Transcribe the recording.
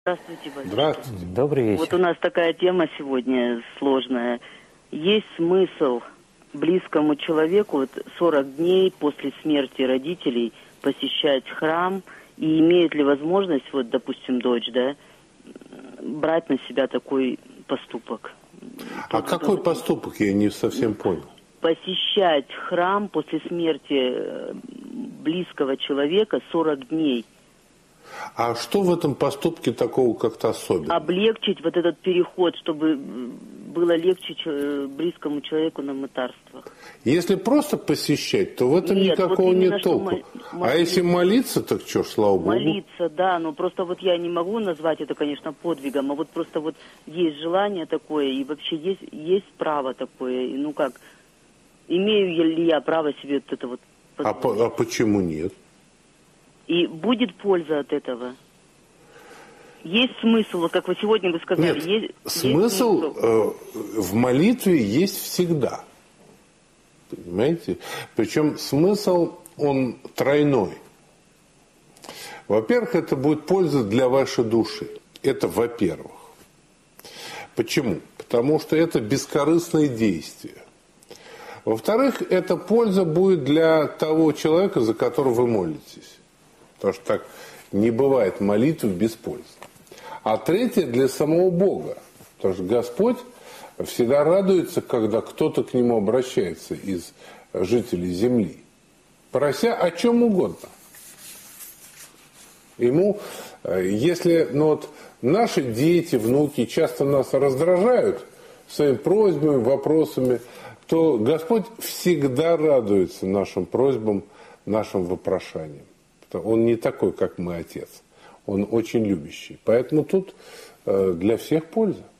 Здравствуйте, батюшка. Здравствуйте. Добрый вечер. Вот у нас такая тема сегодня сложная. Есть смысл близкому человеку 40 дней после смерти родителей посещать храм? И имеет ли возможность, допустим, дочь, брать на себя такой поступок? А какой поступок? Я не совсем понял. Посещать храм после смерти близкого человека 40 дней. А что в этом поступке такого как-то особенного? Облегчить этот переход, чтобы было легче близкому человеку на мытарство. Если просто посещать, то в этом Нет, никакого именно, нет толку. А если молиться, так что ж, слава Богу. Молиться, да, но просто я не могу назвать это, конечно, подвигом, а просто есть желание такое, и вообще есть право такое, и имею ли я право себе позволить? А почему нет? И будет польза от этого? Есть смысл, как вы сегодня сказали? Нет, смысл в молитве есть всегда. Понимаете? Причем смысл, он тройной. Во-первых, это будет польза для вашей души. Это во-первых. Почему? Потому что это бескорыстное действие. Во-вторых, эта польза будет для того человека, за которого вы молитесь. Потому что так не бывает молитвы без пользы. А третье для самого Бога. Потому что Господь всегда радуется, когда кто-то к Нему обращается из жителей земли, прося о чем угодно. Ему, если наши дети, внуки часто нас раздражают своими просьбами, вопросами, то Господь всегда радуется нашим просьбам, нашим вопрошаниям. Он не такой, как мы, Отец. Он очень любящий. Поэтому тут для всех польза.